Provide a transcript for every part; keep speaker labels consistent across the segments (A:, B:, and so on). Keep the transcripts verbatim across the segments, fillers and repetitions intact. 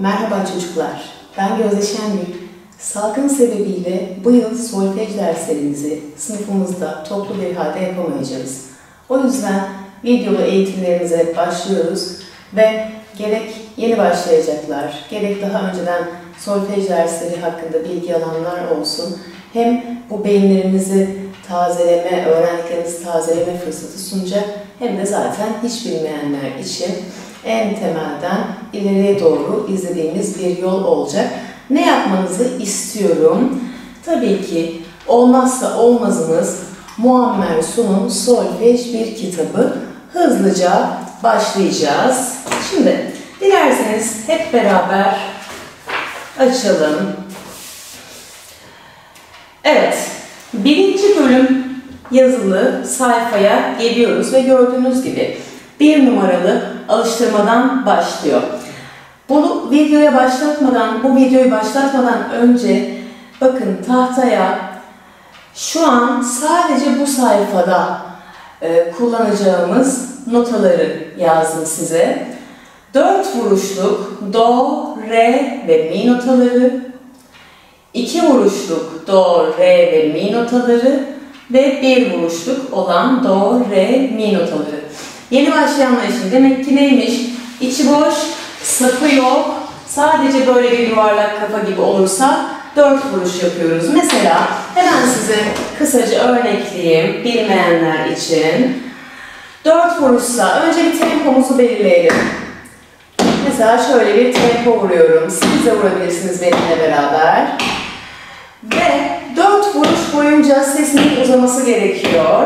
A: Merhaba çocuklar, ben Gözde Şengül. Salgın sebebiyle bu yıl solfej derslerimizi sınıfımızda toplu bir halde yapamayacağız. O yüzden videolu eğitimlerimize başlıyoruz ve gerek yeni başlayacaklar, gerek daha önceden solfej dersleri hakkında bilgi alanlar olsun, hem bu beyinlerimizi tazeleme, öğrendiklerimizi tazeleme fırsatı sunacak, hem de zaten hiç bilmeyenler için en temelden ileriye doğru izlediğimiz bir yol olacak. Ne yapmanızı istiyorum? Tabii ki olmazsa olmazımız Muammer Sun'un Solfej bir kitabı. Hızlıca başlayacağız. Şimdi dilerseniz hep beraber açalım. Evet, birinci bölüm yazılı sayfaya geliyoruz ve gördüğünüz gibi bir numaralı alıştırmadan başlıyor. Bu videoya başlatmadan, bu videoyu başlatmadan önce bakın tahtaya şu an sadece bu sayfada e, kullanacağımız notaları yazdım size. Dört vuruşluk do, re ve mi notaları, iki vuruşluk do, re ve mi notaları ve bir vuruşluk olan do, re, mi notaları. Yeni başlayanlar için demek ki neymiş? İçi boş, sapı yok. Sadece böyle bir yuvarlak kafa gibi olursa dört vuruş yapıyoruz. Mesela hemen size kısaca örnekleyeyim bilmeyenler için. Dört vuruşsa önce bir tempomuzu belirleyelim. Mesela şöyle bir tempo vuruyorum. Siz de vurabilirsiniz benimle beraber. Ve dört vuruş boyunca sesinin uzaması gerekiyor.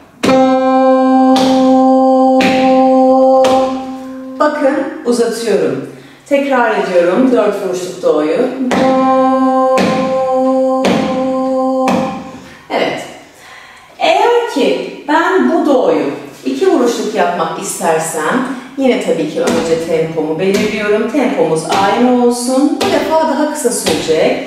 A: Bakın uzatıyorum. Tekrar ediyorum dört vuruşluk do'yu. Evet. Eğer ki ben bu do'yu iki vuruşluk yapmak istersem yine tabii ki önce tempomu belirliyorum. Tempomuz aynı olsun. Bu defa daha kısa sürecek.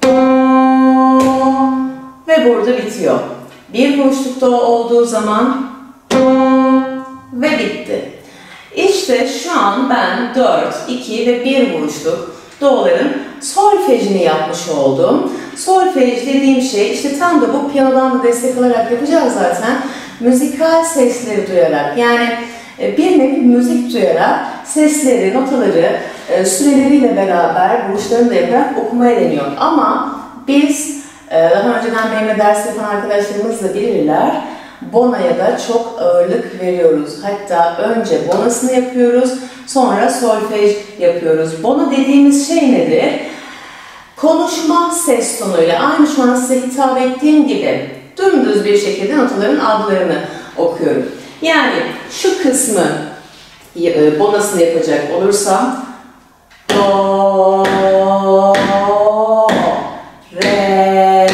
A: Ve burada bitiyor. Bir vuruşluk do olduğu zaman ve bitti. İşte şu an ben dört, iki ve bir vuruşluk do'ların solfejini yapmış oldum. Solfej dediğim şey işte tam da bu piyanodan da destek alarak yapacağız zaten. Müzikal sesleri duyarak, yani bir nevi müzik duyarak sesleri, notaları süreleriyle beraber vuruşlarını da yaparak okumaya deniyor. Ama biz daha önceden benimle ders yapan arkadaşlarımız da bilirler. Bona'ya da çok ağırlık veriyoruz. Hatta önce bonasını yapıyoruz, sonra solfej yapıyoruz. Bona dediğimiz şey nedir? Konuşma ses tonuyla, aynı şu an size hitap ettiğim gibi dümdüz bir şekilde notaların adlarını okuyorum. Yani şu kısmı bonasını yapacak olursam do, re,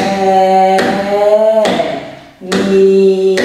A: mi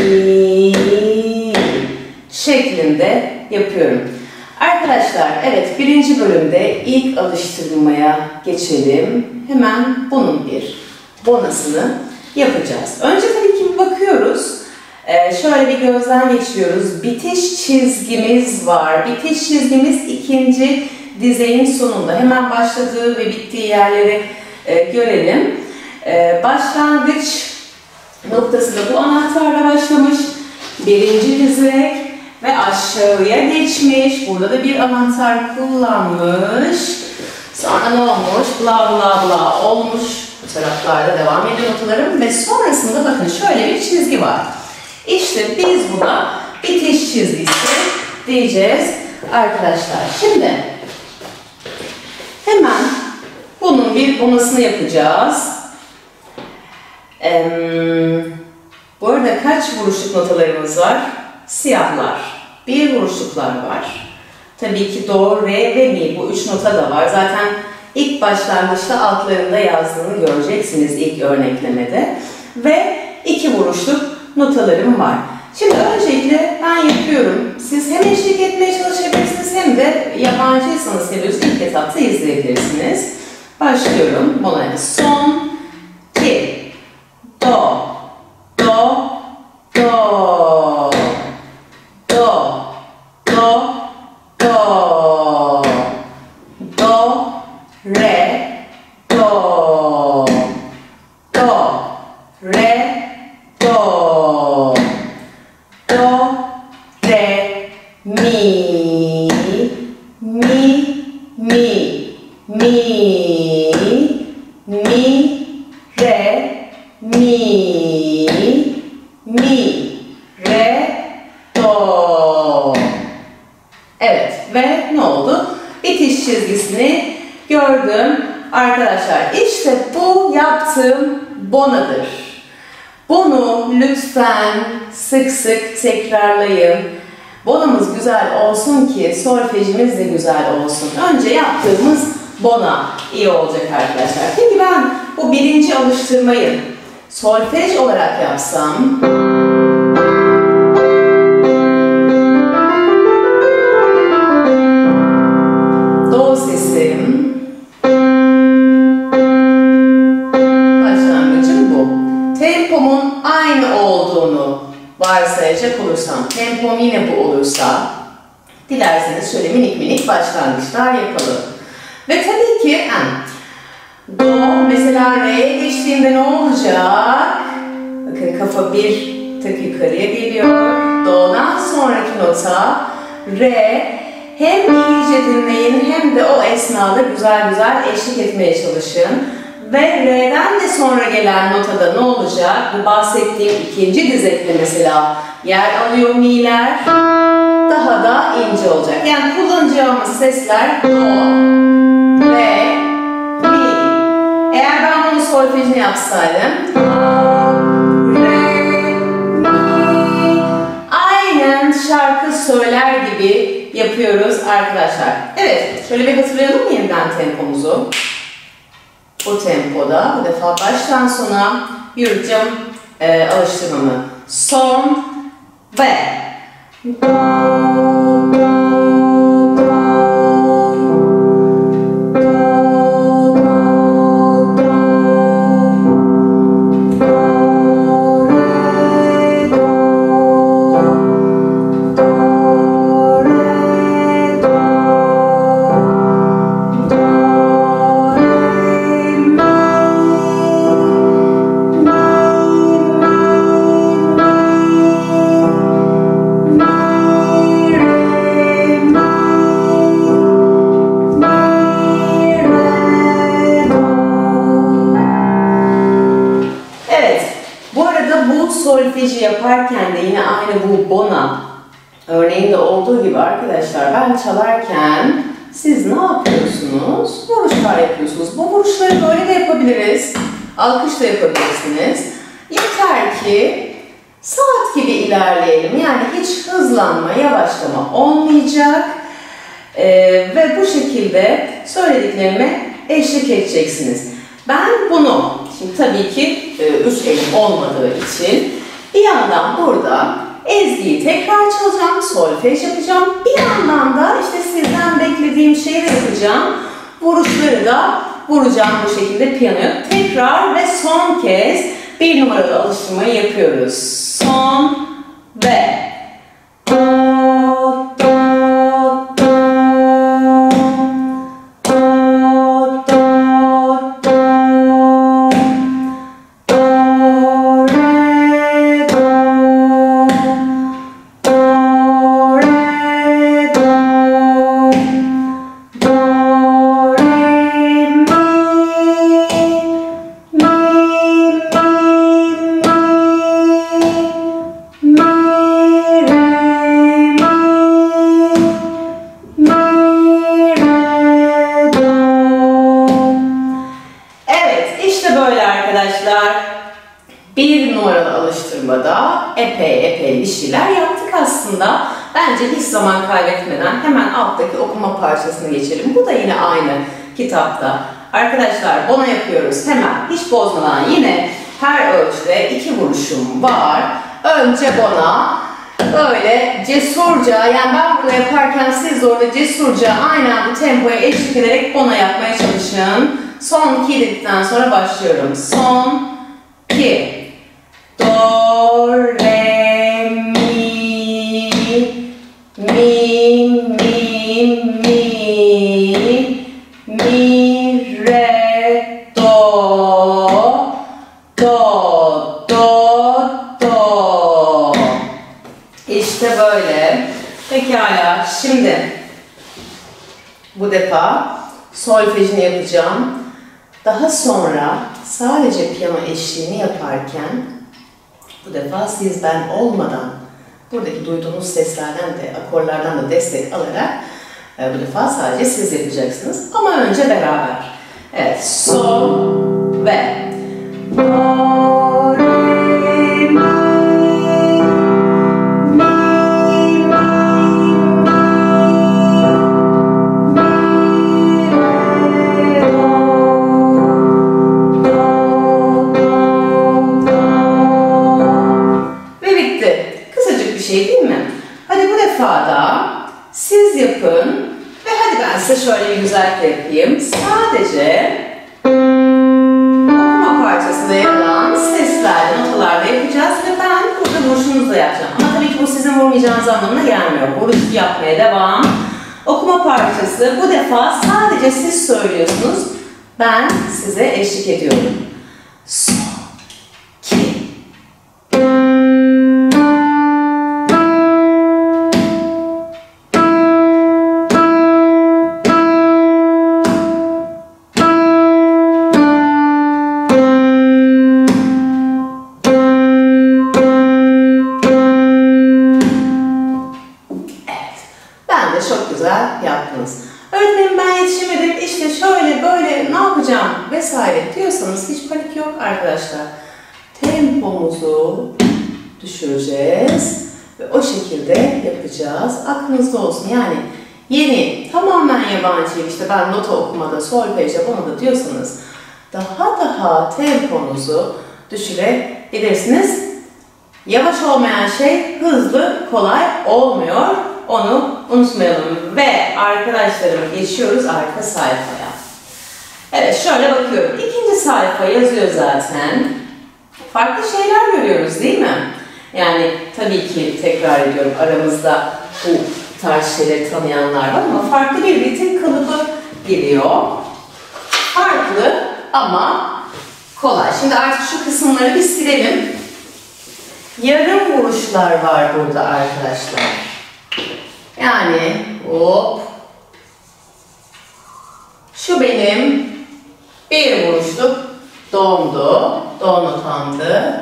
A: şeklinde yapıyorum. Arkadaşlar, evet birinci bölümde ilk alıştırmaya geçelim. Hemen bunun bir bonasını yapacağız. Önce tabii ki bakıyoruz. Ee, şöyle bir gözden geçiriyoruz. Bitiş çizgimiz var. Bitiş çizgimiz ikinci dizeyin sonunda. Hemen başladığı ve bittiği yerleri e, görelim. E, başlangıç noktası da bu anahtarla başlamış. Birinci dize ve aşağıya geçmiş. Burada da bir anahtar kullanmış. Sonra ne olmuş? Bla bla bla olmuş. Bu taraflarda devam ediyor notalarım. Ve sonrasında bakın şöyle bir çizgi var. İşte biz buna bitiş çizgisi diyeceğiz arkadaşlar. Şimdi hemen bunun bir bonusunu yapacağız. Ee, bu arada kaç vuruşluk notalarımız var? Siyahlar. Bir vuruşluklar var. Tabii ki do, re ve mi. Bu üç nota da var. Zaten ilk başlangıçta altlarında yazdığını göreceksiniz ilk örneklemede. Ve iki vuruşluk notalarım var. Şimdi öncelikle ben yapıyorum. Siz hem eşlik etmeye çalışabilirsiniz hem de yabancıysanız seviyorsunuz ilk etapta izleyebilirsiniz. Başlıyorum. Buna son, iki, do, do, do, do, do, do, do, gördüm. Arkadaşlar işte bu yaptığım bonadır. Bunu lütfen sık sık tekrarlayın. Bonamız güzel olsun ki solfejimiz de güzel olsun. Önce yaptığımız bona iyi olacak arkadaşlar. Peki ben bu birinci alıştırmayı solfej olarak yapsam... Do sesim... Başlangıcım bu. Tempomun aynı olduğunu varsayacak olursam, tempom yine bu olursa, dilerseniz şöyle minik minik başlangıçlar yapalım. Ve tabii ki yani, do mesela re'ye geçtiğinde ne olacak? Bakın kafa bir tık yukarıya geliyor. Do'dan sonraki nota re. Hem iyice dinleyin hem de o esnada güzel güzel eşlik etmeye çalışın. Ve re'den de sonra gelen notada ne olacak? Bu bahsettiğim ikinci dizekte mesela yer alıyor mi'ler. Daha da ince olacak. Yani kullanacağımız sesler do, re, mi. Eğer ben bunu solfejini yapsaydım do, re, mi. Aynen şarkı söyler gibi yapıyoruz arkadaşlar. Evet, şöyle bir hatırlayalım mı yeniden tempomuzu? Bu tempoda bu defa baştan sona yürüteceğim e, alıştırmamı. Son ve do, do, do, do, do, do, do, re, do, do, re, do, solfeji yaparken de yine aynı bu bona örneğinde olduğu gibi arkadaşlar ben çalarken siz ne yapıyorsunuz? Vuruşlar yapıyorsunuz. Bu vuruşları böyle de yapabiliriz. Alkış da yapabilirsiniz. Yeter ki saat gibi ilerleyelim. Yani hiç hızlanma, yavaşlama olmayacak. Ee, ve bu şekilde söylediklerime eşlik edeceksiniz. Ben bunu, şimdi tabii ki e, üç elim olmadığı için bir yandan burada ezgiyi tekrar çalacağım, solfej yapacağım. Bir yandan da işte sizden beklediğim şeyi de yapacağım. Vuruşları da vuracağım bu şekilde piyanoya. Tekrar ve son kez bir numaralı alıştırmayı yapıyoruz. Son ve do, do, do, do, do, do, do, re, do, do, re, do, do, re, mi, mi, mi, mi, mi, re, mi, mi, re, do. Evet, işte böyle arkadaşlar. Bir numaralı alıştırmada epey epey bir şeyler yaptık aslında. Bence hiç zaman kaybetmeden hemen alttaki okuma parçasını geçelim. Bu da yine aynı kitapta. Arkadaşlar bona yapıyoruz hemen hiç bozmadan yine her ölçüde iki vuruşum var. Önce bona böyle cesurca, yani ben burada yaparken siz de orada cesurca aynen bu tempoya eşlik ederek bona yapmaya çalışın. Son iki dedikten sonra başlıyorum. Son iki. Do, re, mi, mi, mi, mi, mi, re, do, do, do, do. İşte böyle. Pekala. Şimdi bu defa solfejini yapacağım. Daha sonra sadece piyano eşliğini yaparken bu defa siz ben olmadan buradaki duyduğunuz seslerden de akorlardan da destek alarak E, bu defa sadece siz yapacaksınız ama önce beraber. Evet, sol ve do, re, mi, mi, mi, şey değil mi? Hadi bu defa da siz yapın ve hadi ben size şöyle bir güzellik yapayım. Sadece okuma parçasında yer alan seslerde, notalarda yapacağız ve ben burada vuruşunuzla yapacağım. Ama tabii ki bu sizin vurmayacağınız anlamına gelmiyor. Vuruş yapmaya devam. Okuma parçası bu defa sadece siz söylüyorsunuz. Ben size eşlik ediyorum. So, ki. Çok güzel yaptınız. Öğretmenim ben yetişemedim, işte şöyle böyle ne yapacağım vesaire diyorsanız hiç panik yok arkadaşlar. Tempomuzu düşüreceğiz ve o şekilde yapacağız. Aklınızda olsun yani yeni, tamamen yabancı işte ben nota okumada, solfejde bunu da diyorsanız daha daha temponuzu düşürebilirsiniz. Yavaş olmayan şey hızlı, kolay olmuyor. Onu unutmayalım ve arkadaşlarım geçiyoruz arka sayfaya. Evet şöyle bakıyorum. İkinci sayfa yazıyor zaten. Farklı şeyler görüyoruz değil mi? Yani tabii ki tekrar ediyorum aramızda bu tarz şeyleri tanıyanlar var ama farklı bir ritim kalıbı geliyor. Farklı ama kolay. Şimdi artık şu kısımları bir silelim. Yarım vuruşlar var burada arkadaşlar. Yani hop. Şu benim bir vuruşluk domdu. Do notamdı.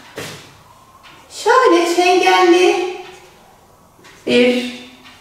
A: Şöyle çengelli bir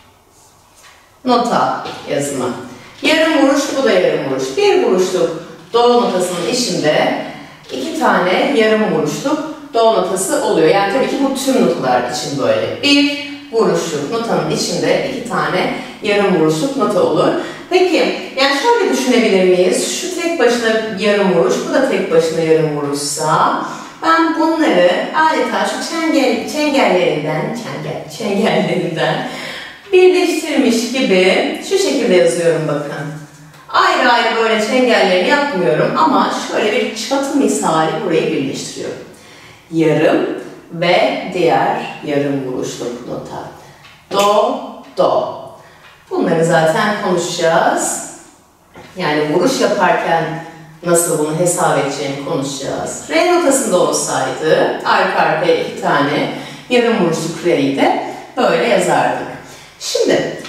A: nota yazımı. Yarım vuruş, bu da yarım vuruş. Bir vuruşluk do notasının içinde iki tane yarım vuruşluk do notası oluyor. Yani tabii ki bu tüm notalar için böyle. Bir vuruşluk notanın içinde iki tane yarım vuruşluk nota olur. Peki, yani şöyle düşünebilir miyiz? Şu tek başına yarım vuruş, bu da tek başına yarım vuruşsa ben bunları adeta şu çengel, çengellerinden, çengel, çengellerinden birleştirmiş gibi şu şekilde yazıyorum bakın. Ayrı ayrı böyle çengellerini yapmıyorum ama şöyle bir çatı misali burayı birleştiriyorum. Yarım ve diğer yarım vuruşluk nota. Do, do. Bunları zaten konuşacağız. Yani vuruş yaparken nasıl bunu hesap edeceğini konuşacağız. Re notasında olsaydı arka arkaya iki tane yarım vuruşluk re'yi de böyle yazardık. Şimdi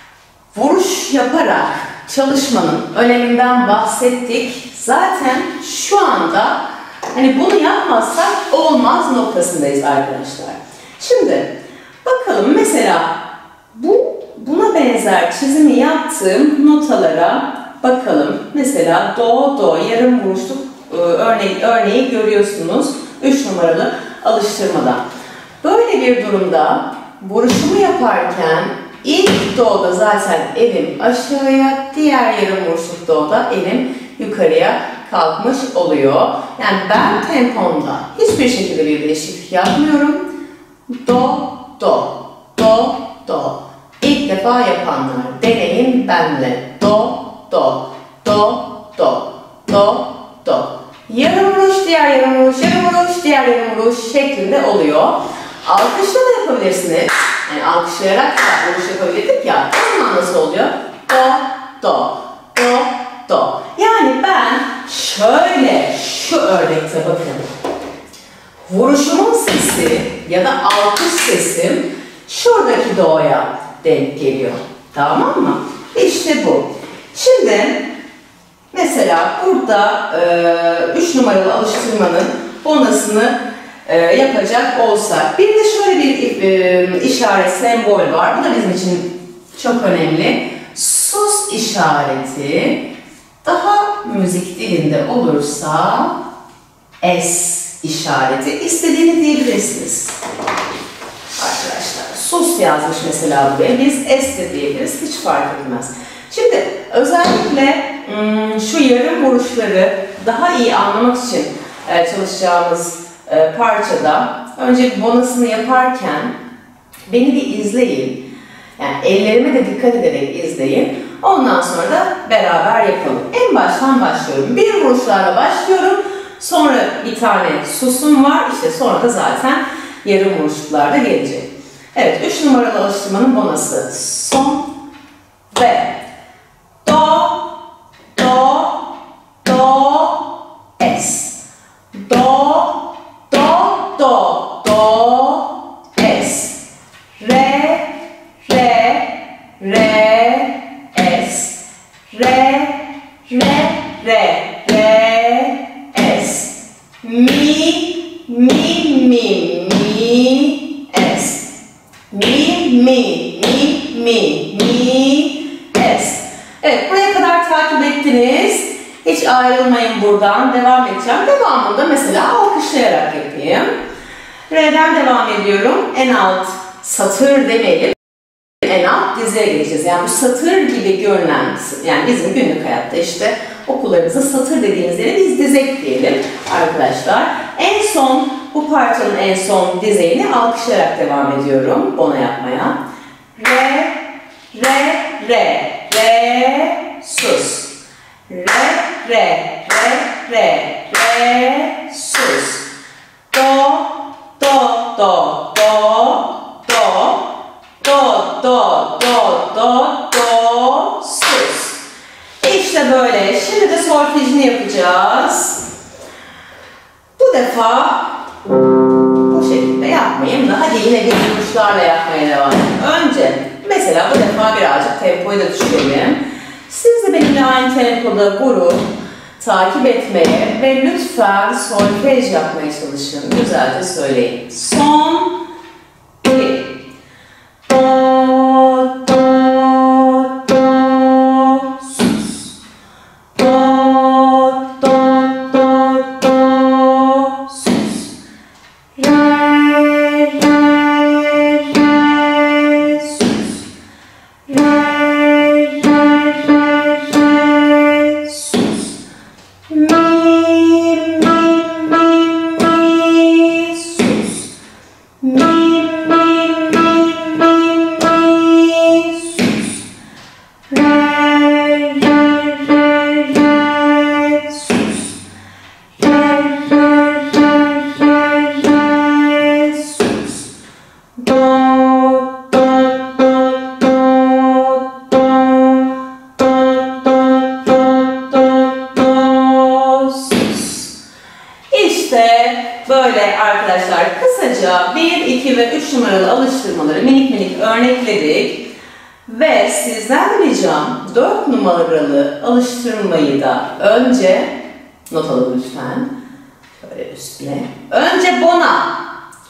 A: vuruş yaparak çalışmanın öneminden bahsettik. Zaten şu anda hani bunu yapmazsak olmaz noktasındayız arkadaşlar. Şimdi bakalım mesela bu buna benzer çizimi yaptığım notalara bakalım. Mesela do do yarım vuruşluk örneği, örneği görüyorsunuz üç numaralı alıştırmada. Böyle bir durumda vuruşumu yaparken ilk do'da zaten elim aşağıya, diğer yarım vuruşluk do'da elim yukarıya kalkmış oluyor. Yani ben tempomda hiçbir şekilde bir değişiklik yapmıyorum. Do, do, do, do. İlk defa yapanlar deneyin benle. Do, do, do, do, do, do. Yarım vuruş, diğer yarım vuruş, yarım vuruş, diğer yarım vuruş şeklinde oluyor. Alkışla da yapabilirsiniz. Yani alkışlayarak da vuruş yapabilirdik ya. O zaman nasıl oluyor? Do, do, do, do. Yani ben şöyle şu örnekte bakın. Vuruşumun sesi ya da alkış sesim şuradaki do'ya denk geliyor. Tamam mı? İşte bu. Şimdi mesela burada üç e, numaralı alıştırmanın bonusunu e, yapacak olsak. Bir de şöyle bir e, işaret, sembol var. Bu da bizim için çok önemli. sus işareti daha müzik dilinde olursa es işareti. İstediğini diyebilirsiniz. Arkadaşlar sus yazmış mesela buraya. Biz es de diyebiliriz. Hiç fark etmez. Şimdi özellikle şu yarım vuruşları daha iyi anlamak için çalışacağımız parçada önce bonusunu yaparken beni bir izleyin. Yani ellerime de dikkat ederek izleyin. Ondan sonra da beraber yapalım. En baştan başlıyorum. Bir vuruşlarla başlıyorum. Sonra bir tane susum var. İşte sonra da zaten yarım vuruşlar da gelecek. Evet, üç numaralı alıştırmanın bonası. Son ve do, do, do, es. Do, do, do, do, es. Re, re, re, es. Re, re, re, re, es. Mi, mi, mi, mi, es. Mi, mi, mi, mi, mi, es. Evet, buraya kadar takip ettiniz. Hiç ayrılmayın buradan. Devam edeceğim. Devamında mesela alkışlayarak yapayım. Re'den devam ediyorum. En alt satır demeyelim. En alt dizeye geçeceğiz. Yani bu satır gibi görünen, yani bizim günlük hayatta işte okullarımızda satır dediğimiz yere biz dizek diyelim arkadaşlar. En son bu parçanın en son dizeyini alkışlayarak devam ediyorum bona yapmaya. Re, re, re, re, sus. Re, re, re, re, re, sus. Do, do, do, do, do, do, do, do, do, do, sus. İşte böyle. Şimdi de solfejini yapacağız. Bu defa bu şekilde yapmayayım da hadi yine bir vuruşlarla yapmaya devam edin. Önce mesela bu defa birazcık tempoyu da düşürelim. Siz de benimle aynı tempoda vurup takip etmeye ve lütfen solfej yapmaya çalışın. Güzelce söyleyin. Son, iki. Do, do, do, sus. Do, do, do, do, sus. Re, re, re, sus. Re, re, re, re, sus. Mi, mi, mi, mi, sus. Mi, mi, mi, mi, mi, sus. Re, re, re, re, sus. Re, re, re, re, re, sus. Do, do, do, do, do, do, do, do, do, sus. İşte böyle arkadaşlar kısaca bir, iki ve üç numaralı alıştırmaları minik minik örnekledik. Ve sizden ricam dört numaralı alıştırmayı da önce not alın lütfen. Şöyle üstüne. Önce bona.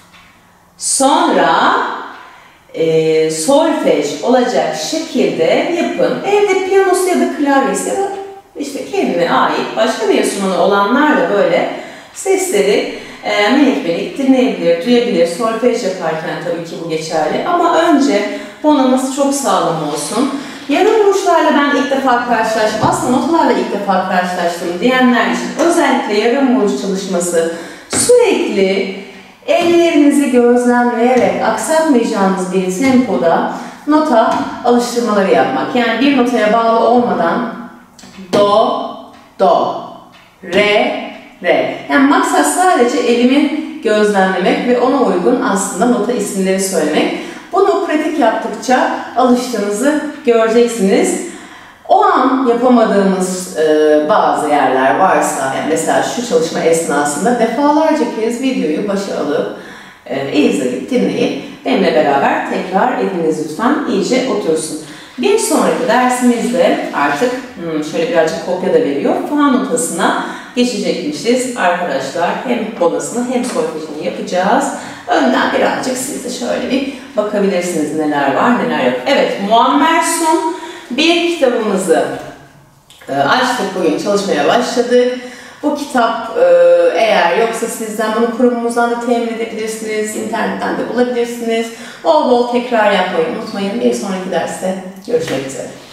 A: Sonra e, solfej olacak şekilde yapın. Evde piyanosu ya da klavyesi ya da işte kendine ait başka bir enstrümanı olanlar da böyle sesleri e, minik minik dinleyebilir, duyabilir. Solfej yaparken tabii ki bu geçerli. Ama önce bonamız çok sağlam olsun. Yarım vuruşlarla ben ilk defa karşılaştım. Aslında notalarla ilk defa karşılaştım diyenler için özellikle yarım vuruş çalışması sürekli ellerinizi gözlemleyerek aksatmayacağınız bir tempoda nota alıştırmaları yapmak. Yani bir notaya bağlı olmadan do, do, re, re. Yani maksat sadece elimi gözlemlemek ve ona uygun aslında nota isimleri söylemek. Bunu pratik yaptıkça alıştığınızı göreceksiniz. O an yapamadığımız e, bazı yerler varsa, yani mesela şu çalışma esnasında defalarca kez videoyu başa alıp e, izleyip dinleyip benimle beraber tekrar ediniz lütfen, iyice otursun. Bir sonraki dersimizde artık hmm, şöyle birazcık kopya da veriyor. Fa notasına geçecekmişiz arkadaşlar. Hem bonasını hem solfejini yapacağız. Önden birazcık siz de şöyle bir bakabilirsiniz neler var neler yok. Evet, Muammer Sun Bir kitabımızı e, açtık, bugün çalışmaya başladık. Bu kitap e, eğer yoksa sizden bunu kurumumuzdan da temin edebilirsiniz, internetten de bulabilirsiniz. Bol bol tekrar yapmayı unutmayın. Bir sonraki derste görüşmek üzere.